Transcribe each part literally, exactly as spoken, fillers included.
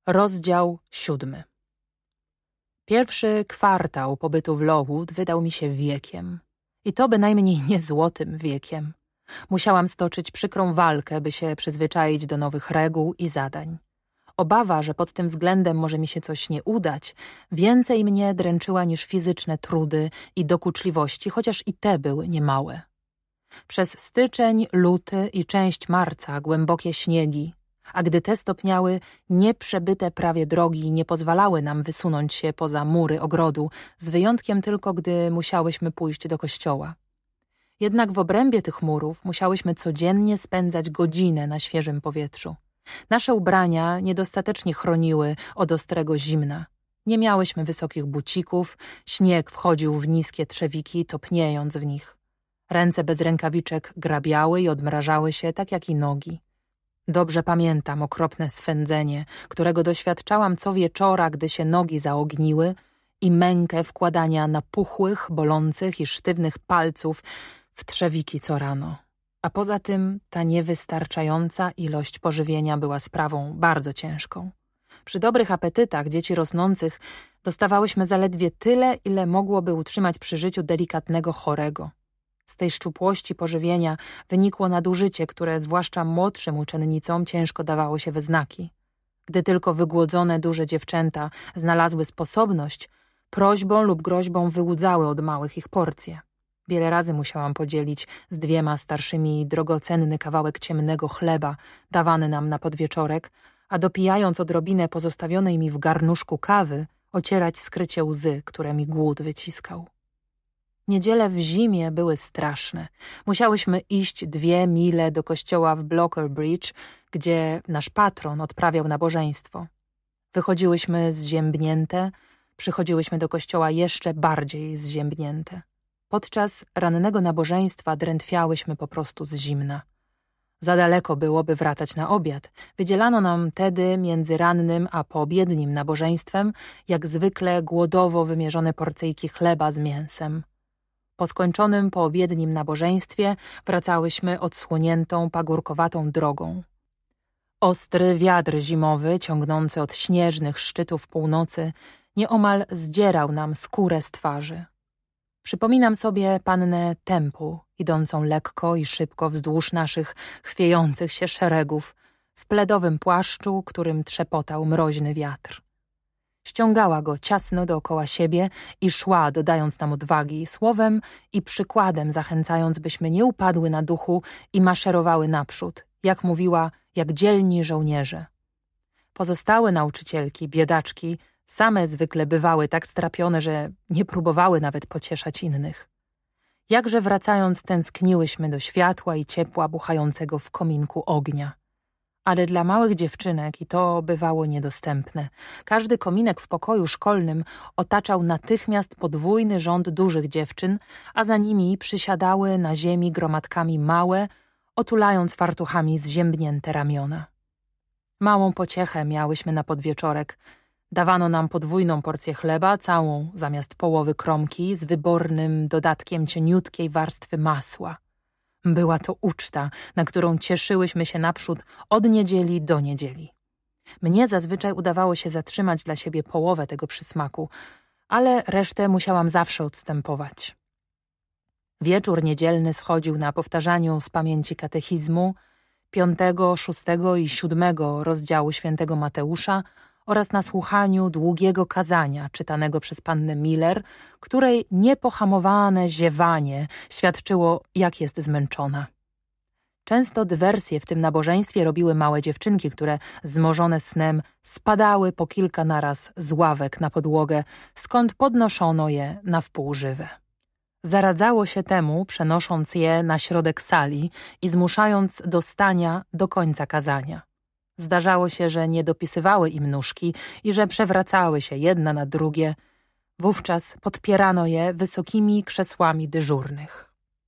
Rozdział siódmy. Pierwszy kwartał pobytu w Lowood wydał mi się wiekiem. I to bynajmniej nie złotym wiekiem. Musiałam stoczyć przykrą walkę, by się przyzwyczaić do nowych reguł i zadań. Obawa, że pod tym względem może mi się coś nie udać, więcej mnie dręczyła niż fizyczne trudy i dokuczliwości, chociaż i te były niemałe. Przez styczeń, luty i część marca głębokie śniegi, a gdy te stopniały, nieprzebyte prawie drogi nie pozwalały nam wysunąć się poza mury ogrodu, z wyjątkiem tylko, gdy musiałyśmy pójść do kościoła. Jednak w obrębie tych murów musiałyśmy codziennie spędzać godzinę na świeżym powietrzu. Nasze ubrania niedostatecznie chroniły od ostrego zimna. Nie miałyśmy wysokich bucików, śnieg wchodził w niskie trzewiki, topniejąc w nich. Ręce bez rękawiczek grabiały i odmrażały się, tak jak i nogi. Dobrze pamiętam okropne swędzenie, którego doświadczałam co wieczora, gdy się nogi zaogniły, i mękę wkładania napuchłych, bolących i sztywnych palców w trzewiki co rano. A poza tym ta niewystarczająca ilość pożywienia była sprawą bardzo ciężką. Przy dobrych apetytach dzieci rosnących dostawałyśmy zaledwie tyle, ile mogłoby utrzymać przy życiu delikatnego chorego. Z tej szczupłości pożywienia wynikło nadużycie, które zwłaszcza młodszym uczennicom ciężko dawało się we znaki. Gdy tylko wygłodzone duże dziewczęta znalazły sposobność, prośbą lub groźbą wyłudzały od małych ich porcje. Wiele razy musiałam podzielić z dwiema starszymi drogocenny kawałek ciemnego chleba dawany nam na podwieczorek, a dopijając odrobinę pozostawionej mi w garnuszku kawy, ocierać skrycie łzy, które mi głód wyciskał. Niedziele w zimie były straszne. Musiałyśmy iść dwie mile do kościoła w Blocker Bridge, gdzie nasz patron odprawiał nabożeństwo. Wychodziłyśmy zziębnięte, przychodziłyśmy do kościoła jeszcze bardziej zziębnięte. Podczas rannego nabożeństwa drętwiałyśmy po prostu z zimna. Za daleko byłoby wracać na obiad. Wydzielano nam tedy między rannym a poobiednim nabożeństwem, jak zwykle głodowo wymierzone porcyjki chleba z mięsem. Po skończonym poobiednim nabożeństwie wracałyśmy odsłoniętą, pagórkowatą drogą. Ostry wiatr zimowy, ciągnący od śnieżnych szczytów północy, nieomal zdzierał nam skórę z twarzy. Przypominam sobie pannę Temple, idącą lekko i szybko wzdłuż naszych chwiejących się szeregów, w pledowym płaszczu, którym trzepotał mroźny wiatr. Ściągała go ciasno dookoła siebie i szła, dodając nam odwagi, słowem i przykładem zachęcając, byśmy nie upadły na duchu i maszerowały naprzód, jak mówiła, jak dzielni żołnierze. Pozostałe nauczycielki, biedaczki, same zwykle bywały tak strapione, że nie próbowały nawet pocieszać innych. Jakże wracając tęskniłyśmy do światła i ciepła buchającego w kominku ognia. Ale dla małych dziewczynek i to bywało niedostępne. Każdy kominek w pokoju szkolnym otaczał natychmiast podwójny rząd dużych dziewczyn, a za nimi przysiadały na ziemi gromadkami małe, otulając fartuchami zziębnięte ramiona. Małą pociechę miałyśmy na podwieczorek. Dawano nam podwójną porcję chleba, całą zamiast połowy kromki, z wybornym dodatkiem cieniutkiej warstwy masła. Była to uczta, na którą cieszyłyśmy się naprzód od niedzieli do niedzieli. Mnie zazwyczaj udawało się zatrzymać dla siebie połowę tego przysmaku, ale resztę musiałam zawsze odstępować. Wieczór niedzielny schodził na powtarzaniu z pamięci katechizmu, piątego, szóstego i siódmego rozdziału świętego Mateusza oraz na słuchaniu długiego kazania czytanego przez pannę Miller, której niepohamowane ziewanie świadczyło, jak jest zmęczona. Często dywersje w tym nabożeństwie robiły małe dziewczynki, które, zmożone snem, spadały po kilka naraz z ławek na podłogę, skąd podnoszono je na wpół żywe. Zaradzało się temu, przenosząc je na środek sali i zmuszając do stania do końca kazania. Zdarzało się, że nie dopisywały im nóżki i że przewracały się jedna na drugie. Wówczas podpierano je wysokimi krzesłami dyżurnych.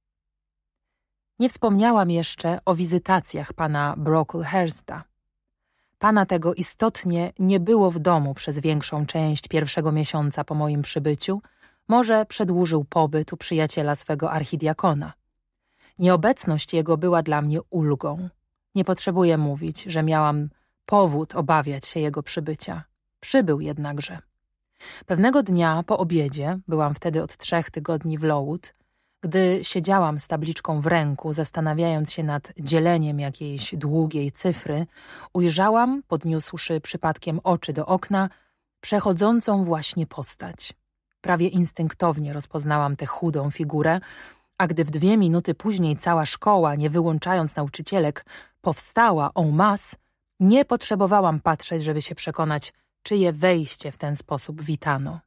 Nie wspomniałam jeszcze o wizytacjach pana Brocklehursta. Pana tego istotnie nie było w domu przez większą część pierwszego miesiąca po moim przybyciu. Może przedłużył pobyt u przyjaciela swego archidiakona. Nieobecność jego była dla mnie ulgą. Nie potrzebuję mówić, że miałam powód obawiać się jego przybycia. Przybył jednakże. Pewnego dnia po obiedzie, byłam wtedy od trzech tygodni w Lowood, gdy siedziałam z tabliczką w ręku, zastanawiając się nad dzieleniem jakiejś długiej cyfry, ujrzałam, podniósłszy przypadkiem oczy do okna, przechodzącą właśnie postać. Prawie instynktownie rozpoznałam tę chudą figurę, a gdy w dwie minuty później cała szkoła, nie wyłączając nauczycielek, powstała en masse, nie potrzebowałam patrzeć, żeby się przekonać, czyje wejście w ten sposób witano.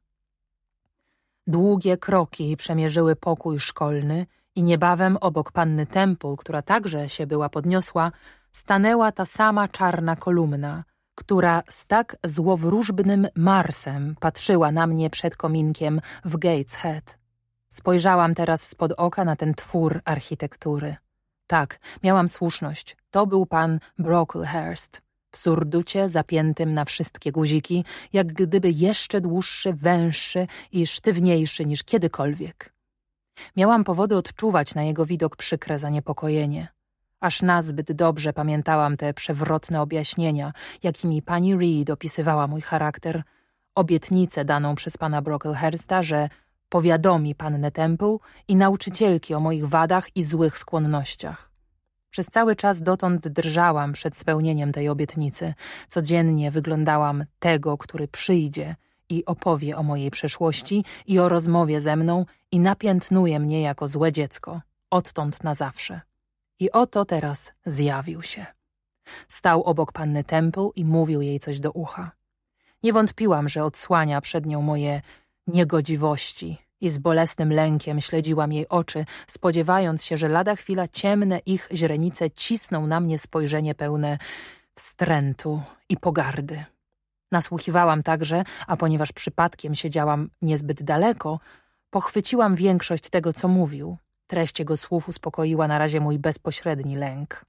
Długie kroki przemierzyły pokój szkolny i niebawem obok panny Temple, która także się była podniosła, stanęła ta sama czarna kolumna, która z tak złowróżbnym Marsem patrzyła na mnie przed kominkiem w Gateshead. Spojrzałam teraz spod oka na ten twór architektury. Tak, miałam słuszność. To był pan Brocklehurst, w surducie zapiętym na wszystkie guziki, jak gdyby jeszcze dłuższy, węższy i sztywniejszy niż kiedykolwiek. Miałam powody odczuwać na jego widok przykre zaniepokojenie. Aż nazbyt dobrze pamiętałam te przewrotne objaśnienia, jakimi pani Reed opisywała mój charakter, obietnicę daną przez pana Brocklehursta, że powiadomi pannę Temple i nauczycielki o moich wadach i złych skłonnościach. Przez cały czas dotąd drżałam przed spełnieniem tej obietnicy. Codziennie wyglądałam tego, który przyjdzie i opowie o mojej przeszłości i o rozmowie ze mną i napiętnuje mnie jako złe dziecko, odtąd na zawsze. I oto teraz zjawił się. Stał obok panny Temple i mówił jej coś do ucha. Nie wątpiłam, że odsłania przed nią moje niegodziwości i z bolesnym lękiem śledziłam jej oczy, spodziewając się, że lada chwila ciemne ich źrenice cisną na mnie spojrzenie pełne wstrętu i pogardy. Nasłuchiwałam także, a ponieważ przypadkiem siedziałam niezbyt daleko, pochwyciłam większość tego, co mówił. Treść jego słów uspokoiła na razie mój bezpośredni lęk.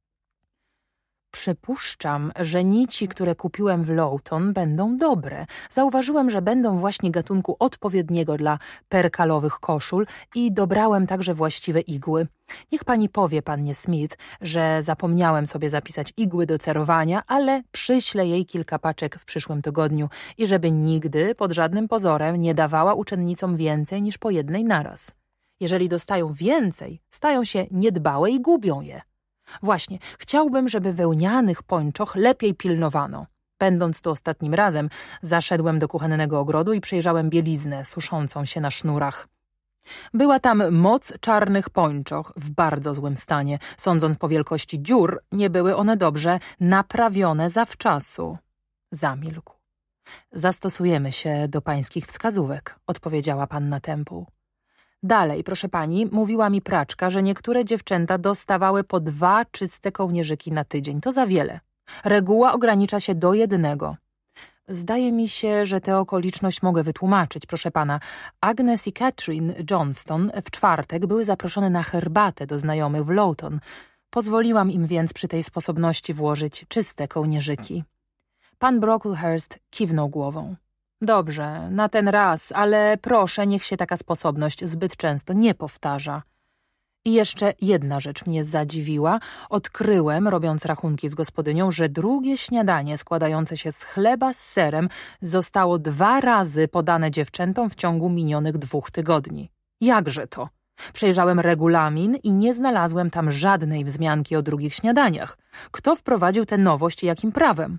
Przypuszczam, że nici, które kupiłem w Lowton, będą dobre. Zauważyłem, że będą właśnie gatunku odpowiedniego dla perkalowych koszul i dobrałem także właściwe igły. Niech pani powie pannie Smith, że zapomniałem sobie zapisać igły do cerowania, ale przyślę jej kilka paczek w przyszłym tygodniu i żeby nigdy, pod żadnym pozorem, nie dawała uczennicom więcej niż po jednej naraz. Jeżeli dostają więcej, stają się niedbałe i gubią je. Właśnie, chciałbym, żeby wełnianych pończoch lepiej pilnowano. Będąc tu ostatnim razem, zaszedłem do kuchennego ogrodu i przejrzałem bieliznę suszącą się na sznurach. Była tam moc czarnych pończoch w bardzo złym stanie. Sądząc po wielkości dziur, nie były one dobrze naprawione zawczasu. Zamilkł. Zastosujemy się do pańskich wskazówek, odpowiedziała panna Temple. Dalej, proszę pani, mówiła mi praczka, że niektóre dziewczęta dostawały po dwa czyste kołnierzyki na tydzień. To za wiele. Reguła ogranicza się do jednego. Zdaje mi się, że tę okoliczność mogę wytłumaczyć, proszę pana. Agnes i Catherine Johnston w czwartek były zaproszone na herbatę do znajomych w Lowton. Pozwoliłam im więc przy tej sposobności włożyć czyste kołnierzyki. Pan Brocklehurst kiwnął głową. Dobrze, na ten raz, ale proszę, niech się taka sposobność zbyt często nie powtarza. I jeszcze jedna rzecz mnie zadziwiła. Odkryłem, robiąc rachunki z gospodynią, że drugie śniadanie składające się z chleba z serem zostało dwa razy podane dziewczętom w ciągu minionych dwóch tygodni. Jakże to? Przejrzałem regulamin i nie znalazłem tam żadnej wzmianki o drugich śniadaniach. Kto wprowadził tę nowość i jakim prawem?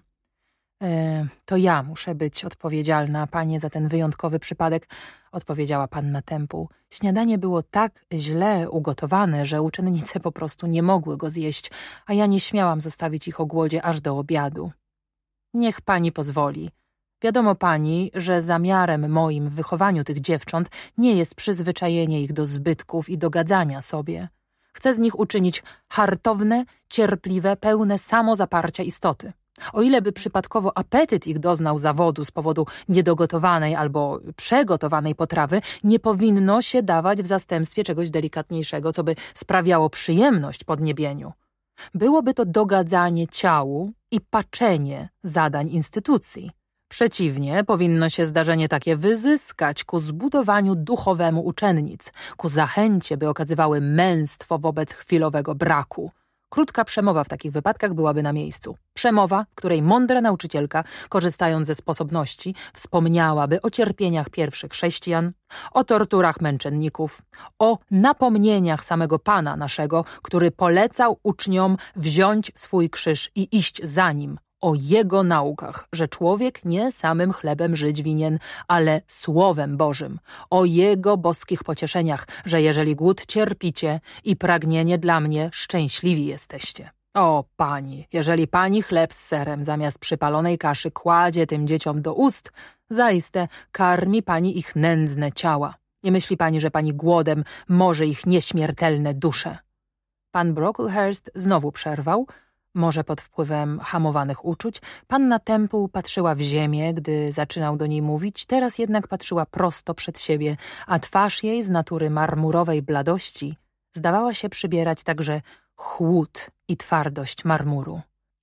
E, to ja muszę być odpowiedzialna, panie, za ten wyjątkowy przypadek, odpowiedziała panna Temple. Śniadanie było tak źle ugotowane, że uczennice po prostu nie mogły go zjeść, a ja nie śmiałam zostawić ich o głodzie aż do obiadu. Niech pani pozwoli. Wiadomo pani, że zamiarem moim w wychowaniu tych dziewcząt nie jest przyzwyczajenie ich do zbytków i dogadzania sobie. Chcę z nich uczynić hartowne, cierpliwe, pełne samozaparcia istoty. O ile by przypadkowo apetyt ich doznał zawodu z powodu niedogotowanej albo przegotowanej potrawy, nie powinno się dawać w zastępstwie czegoś delikatniejszego, co by sprawiało przyjemność podniebieniu. Byłoby to dogadzanie ciału i paczenie zadań instytucji. Przeciwnie, powinno się zdarzenie takie wyzyskać ku zbudowaniu duchowemu uczennic, ku zachęcie, by okazywały męstwo wobec chwilowego braku. Krótka przemowa w takich wypadkach byłaby na miejscu. Przemowa, w której mądra nauczycielka, korzystając ze sposobności, wspomniałaby o cierpieniach pierwszych chrześcijan, o torturach męczenników, o napomnieniach samego Pana naszego, który polecał uczniom wziąć swój krzyż i iść za nim, o jego naukach, że człowiek nie samym chlebem żyć winien, ale Słowem Bożym, o jego boskich pocieszeniach, że jeżeli głód cierpicie i pragnienie dla mnie, szczęśliwi jesteście. O Pani, jeżeli Pani chleb z serem zamiast przypalonej kaszy kładzie tym dzieciom do ust, zaiste karmi Pani ich nędzne ciała. Nie myśli Pani, że Pani głodem może ich nieśmiertelne dusze. Pan Brocklehurst znowu przerwał, może pod wpływem hamowanych uczuć. Panna Temple patrzyła w ziemię, gdy zaczynał do niej mówić, teraz jednak patrzyła prosto przed siebie, a twarz jej z natury marmurowej bladości zdawała się przybierać także chłód i twardość marmuru.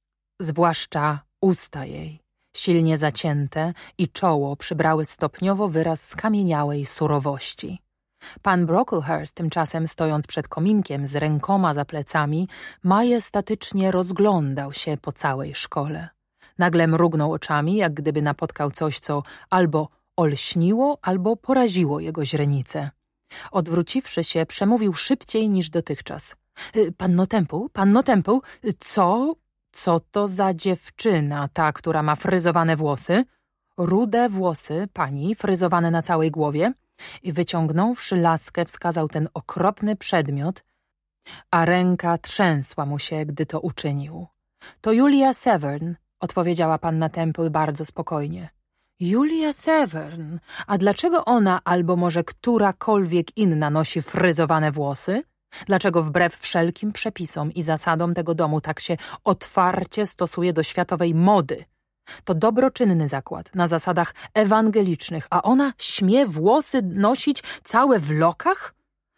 Zwłaszcza usta jej, silnie zacięte, i czoło przybrały stopniowo wyraz skamieniałej surowości. Pan Brocklehurst tymczasem, stojąc przed kominkiem z rękoma za plecami, majestatycznie rozglądał się po całej szkole. Nagle mrugnął oczami, jak gdyby napotkał coś, co albo olśniło, albo poraziło jego źrenicę. Odwróciwszy się, przemówił szybciej niż dotychczas. — Panno Temple, panno Temple, co? Co to za dziewczyna, ta, która ma fryzowane włosy? Rude włosy, pani, fryzowane na całej głowie? I wyciągnąwszy laskę, wskazał ten okropny przedmiot, a ręka trzęsła mu się, gdy to uczynił. — To Julia Severn — odpowiedziała panna Temple bardzo spokojnie. — Julia Severn? A dlaczego ona albo może którakolwiek inna nosi fryzowane włosy? Dlaczego wbrew wszelkim przepisom i zasadom tego domu tak się otwarcie stosuje do światowej mody? To dobroczynny zakład, na zasadach ewangelicznych, a ona śmie włosy nosić całe w lokach?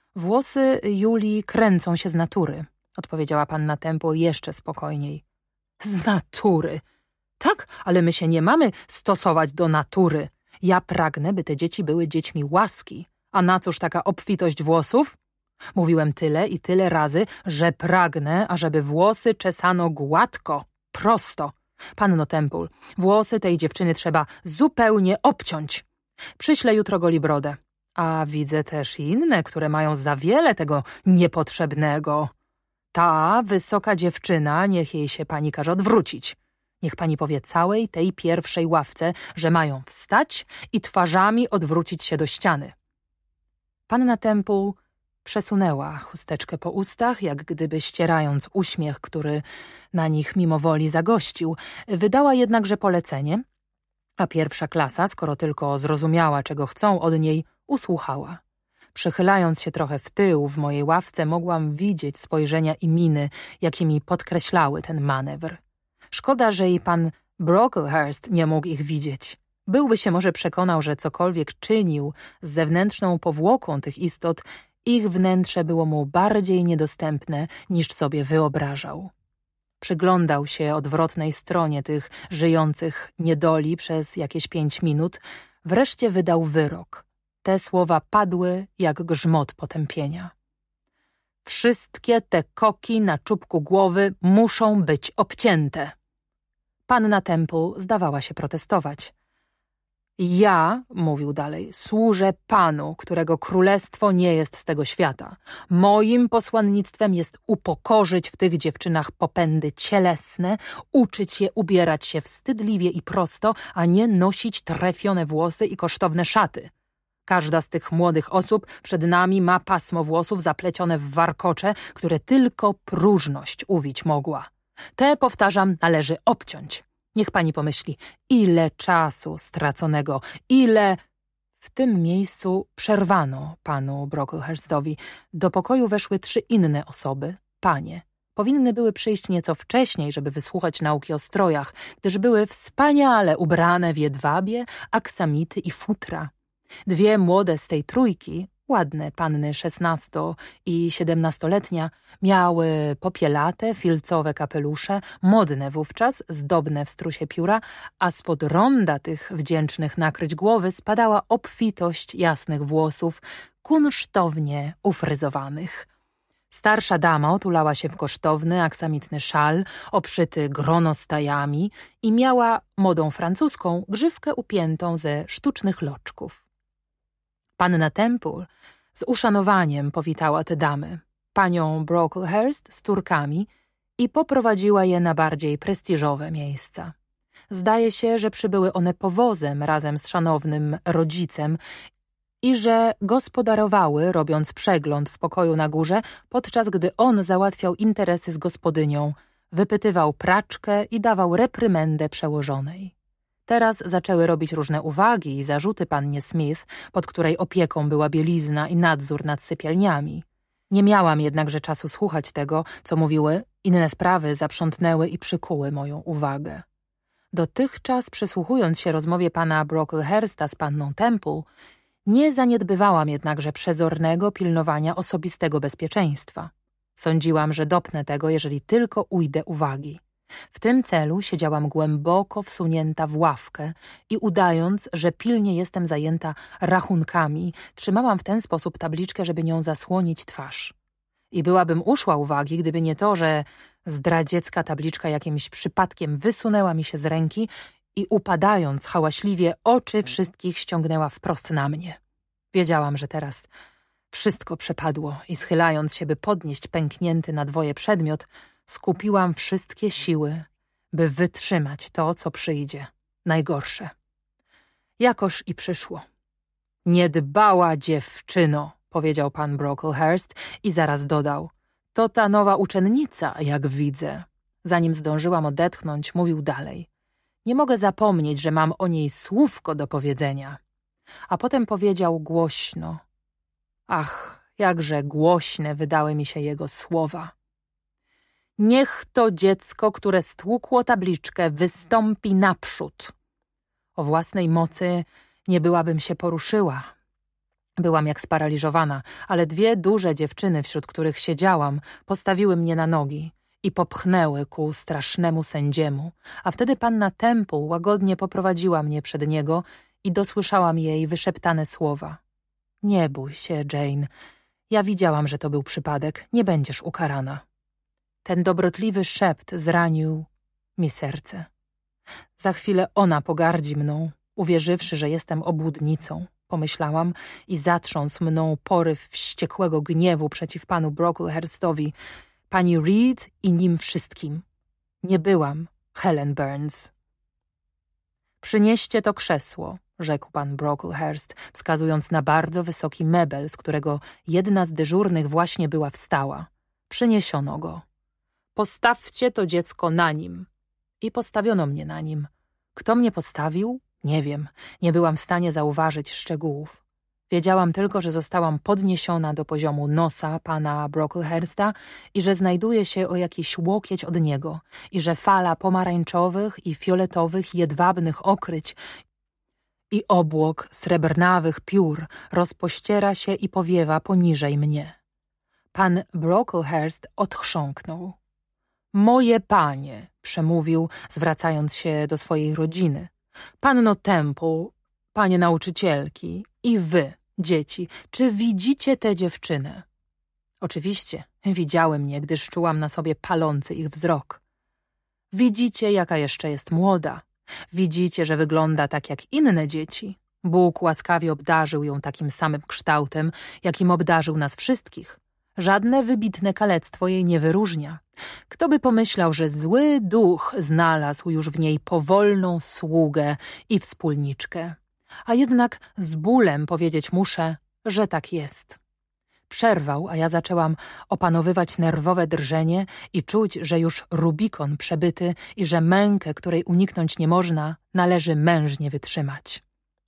Włosy Julii kręcą się z natury, odpowiedziała panna Temple jeszcze spokojniej. Z natury? Tak, ale my się nie mamy stosować do natury. Ja pragnę, by te dzieci były dziećmi łaski. A na cóż taka obfitość włosów? Mówiłem tyle i tyle razy, że pragnę, ażeby włosy czesano gładko, prosto. Panno Temple, włosy tej dziewczyny trzeba zupełnie obciąć. Przyślę jutro golibrodę. A widzę też inne, które mają za wiele tego niepotrzebnego. Ta wysoka dziewczyna, niech jej się pani każe odwrócić. Niech pani powie całej tej pierwszej ławce, że mają wstać i twarzami odwrócić się do ściany. Panna Temple przesunęła chusteczkę po ustach, jak gdyby ścierając uśmiech, który na nich mimowoli zagościł. Wydała jednakże polecenie, a pierwsza klasa, skoro tylko zrozumiała, czego chcą od niej, usłuchała. Przychylając się trochę w tył w mojej ławce, mogłam widzieć spojrzenia i miny, jakimi podkreślały ten manewr. Szkoda, że i pan Brocklehurst nie mógł ich widzieć. Byłby się może przekonał, że cokolwiek czynił z zewnętrzną powłoką tych istot, ich wnętrze było mu bardziej niedostępne, niż sobie wyobrażał. Przyglądał się odwrotnej stronie tych żyjących niedoli przez jakieś pięć minut, wreszcie wydał wyrok. Te słowa padły jak grzmot potępienia. Wszystkie te koki na czubku głowy muszą być obcięte. Panna Temple zdawała się protestować. Ja, mówił dalej, służę Panu, którego królestwo nie jest z tego świata. Moim posłannictwem jest upokorzyć w tych dziewczynach popędy cielesne, uczyć je ubierać się wstydliwie i prosto, a nie nosić trefione włosy i kosztowne szaty. Każda z tych młodych osób przed nami ma pasmo włosów zaplecione w warkocze, które tylko próżność uwić mogła. Te, powtarzam, należy obciąć. Niech pani pomyśli, ile czasu straconego, ile... W tym miejscu przerwano panu Brocklehurstowi. Do pokoju weszły trzy inne osoby, panie. Powinny były przyjść nieco wcześniej, żeby wysłuchać nauki o strojach, gdyż były wspaniale ubrane w jedwabie, aksamity i futra. Dwie młode z tej trójki, ładne panny szesnasto- i siedemnastoletnia, miały popielate, filcowe kapelusze, modne wówczas, zdobne w strusie pióra, a spod ronda tych wdzięcznych nakryć głowy spadała obfitość jasnych włosów, kunsztownie ufryzowanych. Starsza dama otulała się w kosztowny, aksamitny szal, obszyty gronostajami i miała, modą francuską, grzywkę upiętą ze sztucznych loczków. Panna Temple z uszanowaniem powitała te damy, panią Brocklehurst z córkami, i poprowadziła je na bardziej prestiżowe miejsca. Zdaje się, że przybyły one powozem razem z szanownym rodzicem i że gospodarowały, robiąc przegląd w pokoju na górze, podczas gdy on załatwiał interesy z gospodynią, wypytywał praczkę i dawał reprymendę przełożonej. Teraz zaczęły robić różne uwagi i zarzuty pannie Smith, pod której opieką była bielizna i nadzór nad sypialniami. Nie miałam jednakże czasu słuchać tego, co mówiły, inne sprawy zaprzątnęły i przykuły moją uwagę. Dotychczas, przysłuchując się rozmowie pana Brocklehursta z panną Temple, nie zaniedbywałam jednakże przezornego pilnowania osobistego bezpieczeństwa. Sądziłam, że dopnę tego, jeżeli tylko ujdę uwagi. W tym celu siedziałam głęboko wsunięta w ławkę i udając, że pilnie jestem zajęta rachunkami, trzymałam w ten sposób tabliczkę, żeby nią zasłonić twarz. I byłabym uszła uwagi, gdyby nie to, że zdradziecka tabliczka jakimś przypadkiem wysunęła mi się z ręki i upadając hałaśliwie oczy wszystkich ściągnęła wprost na mnie. Wiedziałam, że teraz wszystko przepadło i schylając się, by podnieść pęknięty na dwoje przedmiot, skupiłam wszystkie siły, by wytrzymać to, co przyjdzie, najgorsze. Jakoż i przyszło. Niedbała dziewczyno, powiedział pan Brocklehurst i zaraz dodał. To ta nowa uczennica, jak widzę. Zanim zdążyłam odetchnąć, mówił dalej. Nie mogę zapomnieć, że mam o niej słówko do powiedzenia. A potem powiedział głośno. Ach, jakże głośne wydały mi się jego słowa. Niech to dziecko, które stłukło tabliczkę, wystąpi naprzód. O własnej mocy nie byłabym się poruszyła. Byłam jak sparaliżowana, ale dwie duże dziewczyny, wśród których siedziałam, postawiły mnie na nogi i popchnęły ku strasznemu sędziemu, a wtedy panna Temple łagodnie poprowadziła mnie przed niego i dosłyszałam jej wyszeptane słowa. Nie bój się, Jane. Ja widziałam, że to był przypadek. Nie będziesz ukarana. Ten dobrotliwy szept zranił mi serce. Za chwilę ona pogardzi mną, uwierzywszy, że jestem obłudnicą, pomyślałam i zatrząsł mną poryw wściekłego gniewu przeciw panu Brocklehurstowi, pani Reed i nim wszystkim. Nie byłam Helen Burns. Przynieście to krzesło, rzekł pan Brocklehurst, wskazując na bardzo wysoki mebel, z którego jedna z dyżurnych właśnie była wstała. Przyniesiono go. Postawcie to dziecko na nim. I postawiono mnie na nim. Kto mnie postawił? Nie wiem. Nie byłam w stanie zauważyć szczegółów. Wiedziałam tylko, że zostałam podniesiona do poziomu nosa pana Brocklehursta i że znajduje się o jakiś łokieć od niego i że fala pomarańczowych i fioletowych jedwabnych okryć i obłok srebrnawych piór rozpościera się i powiewa poniżej mnie. Pan Brocklehurst odchrząknął. Moje panie, przemówił, zwracając się do swojej rodziny. Panno Temple, panie nauczycielki i wy, dzieci, czy widzicie tę dziewczynę? Oczywiście, widziały mnie, gdyż czułam na sobie palący ich wzrok. Widzicie, jaka jeszcze jest młoda. Widzicie, że wygląda tak jak inne dzieci. Bóg łaskawie obdarzył ją takim samym kształtem, jakim obdarzył nas wszystkich. Żadne wybitne kalectwo jej nie wyróżnia. Kto by pomyślał, że zły duch znalazł już w niej powolną sługę i wspólniczkę. A jednak z bólem powiedzieć muszę, że tak jest. Przerwał, a ja zaczęłam opanowywać nerwowe drżenie i czuć, że już Rubikon przebyty i że mękę, której uniknąć nie można, należy mężnie wytrzymać.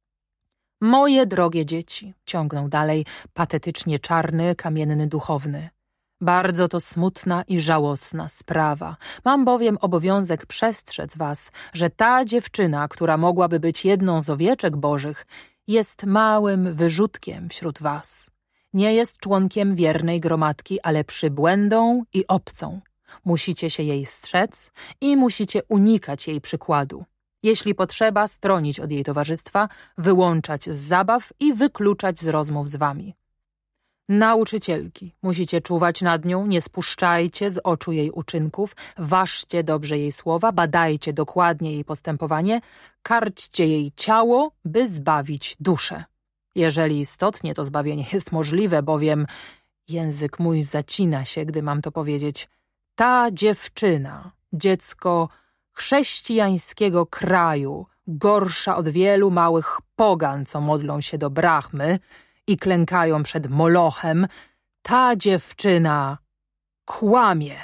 Moje drogie dzieci, ciągnął dalej patetycznie czarny, kamienny duchowny. Bardzo to smutna i żałosna sprawa. Mam bowiem obowiązek przestrzec was, że ta dziewczyna, która mogłaby być jedną z owieczek bożych, jest małym wyrzutkiem wśród was. Nie jest członkiem wiernej gromadki, ale przybłędą i obcą. Musicie się jej strzec i musicie unikać jej przykładu. Jeśli potrzeba, stronić od jej towarzystwa, wyłączać z zabaw i wykluczać z rozmów z wami. Nauczycielki, musicie czuwać nad nią, nie spuszczajcie z oczu jej uczynków, ważcie dobrze jej słowa, badajcie dokładnie jej postępowanie, karćcie jej ciało, by zbawić duszę. Jeżeli istotnie to zbawienie jest możliwe, bowiem język mój zacina się, gdy mam to powiedzieć, ta dziewczyna, dziecko chrześcijańskiego kraju, gorsza od wielu małych pogan, co modlą się do Brahmy i klękają przed Molochem, ta dziewczyna kłamie.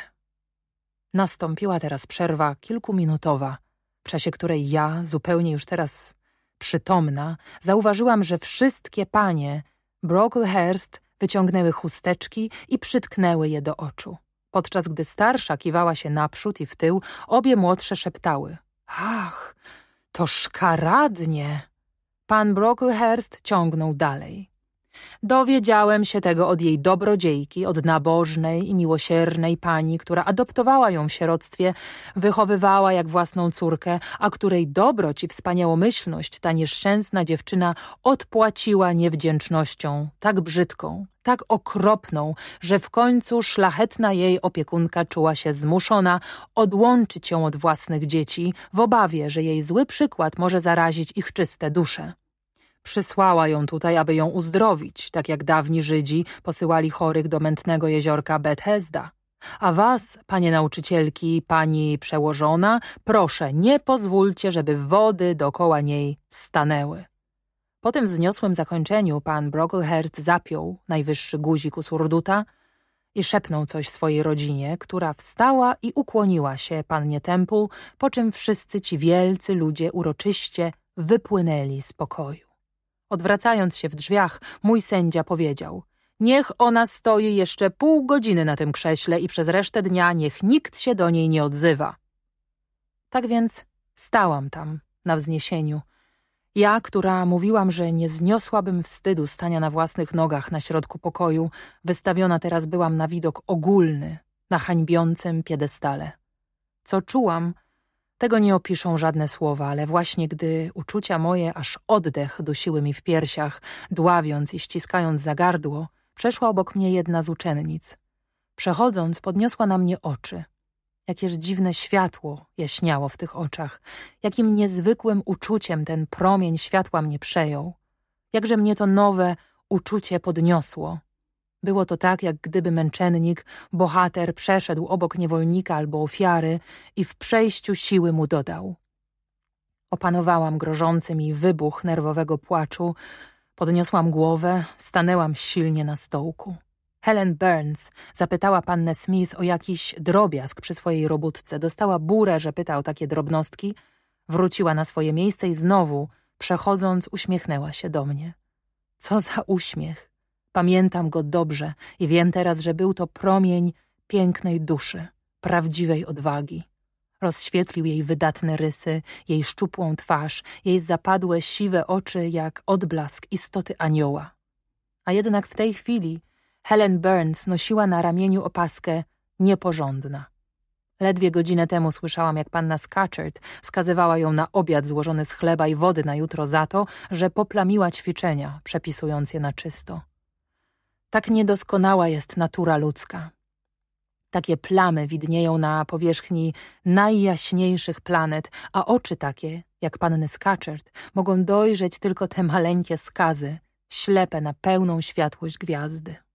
Nastąpiła teraz przerwa kilkuminutowa, w czasie której ja, zupełnie już teraz przytomna, zauważyłam, że wszystkie panie Brocklehurst wyciągnęły chusteczki i przytknęły je do oczu. Podczas gdy starsza kiwała się naprzód i w tył, obie młodsze szeptały. Ach, to szkaradnie! Pan Brocklehurst ciągnął dalej. Dowiedziałem się tego od jej dobrodziejki, od nabożnej i miłosiernej pani, która adoptowała ją w sieroctwie, wychowywała jak własną córkę, a której dobroć i wspaniałomyślność ta nieszczęsna dziewczyna odpłaciła niewdzięcznością, tak brzydką, tak okropną, że w końcu szlachetna jej opiekunka czuła się zmuszona odłączyć ją od własnych dzieci w obawie, że jej zły przykład może zarazić ich czyste dusze. Przysłała ją tutaj, aby ją uzdrowić, tak jak dawni Żydzi posyłali chorych do mętnego jeziorka Bethesda. A was, panie nauczycielki, pani przełożona, proszę, nie pozwólcie, żeby wody dokoła niej stanęły. Po tym wzniosłym zakończeniu pan Brocklehurst zapiął najwyższy guzik u surduta i szepnął coś swojej rodzinie, która wstała i ukłoniła się pannie Temple, po czym wszyscy ci wielcy ludzie uroczyście wypłynęli z pokoju. Odwracając się w drzwiach, mój sędzia powiedział: niech ona stoi jeszcze pół godziny na tym krześle i przez resztę dnia niech nikt się do niej nie odzywa. Tak więc stałam tam, na wzniesieniu. Ja, która mówiłam, że nie zniosłabym wstydu stania na własnych nogach na środku pokoju, wystawiona teraz byłam na widok ogólny, na hańbiącym piedestale. Co czułam, tego nie opiszą żadne słowa, ale właśnie gdy uczucia moje aż oddech dusiły mi w piersiach, dławiąc i ściskając za gardło, przeszła obok mnie jedna z uczennic. Przechodząc, podniosła na mnie oczy. Jakież dziwne światło jaśniało w tych oczach, jakim niezwykłym uczuciem ten promień światła mnie przejął. Jakże mnie to nowe uczucie podniosło. Było to tak, jak gdyby męczennik, bohater przeszedł obok niewolnika albo ofiary i w przejściu siły mu dodał. Opanowałam grożący mi wybuch nerwowego płaczu, podniosłam głowę, stanęłam silnie na stołku. Helen Burns zapytała pannę Smith o jakiś drobiazg przy swojej robótce. Dostała burę, że pyta o takie drobnostki. Wróciła na swoje miejsce i znowu, przechodząc, uśmiechnęła się do mnie. Co za uśmiech! Pamiętam go dobrze i wiem teraz, że był to promień pięknej duszy, prawdziwej odwagi. Rozświetlił jej wydatne rysy, jej szczupłą twarz, jej zapadłe, siwe oczy jak odblask istoty anioła. A jednak w tej chwili Helen Burns nosiła na ramieniu opaskę nieporządna. Ledwie godzinę temu słyszałam, jak panna Scatcherd skazywała ją na obiad złożony z chleba i wody na jutro za to, że poplamiła ćwiczenia, przepisując je na czysto. Tak niedoskonała jest natura ludzka. Takie plamy widnieją na powierzchni najjaśniejszych planet, a oczy takie, jak panny Scatcherd, mogą dojrzeć tylko te maleńkie skazy, ślepe na pełną światłość gwiazdy.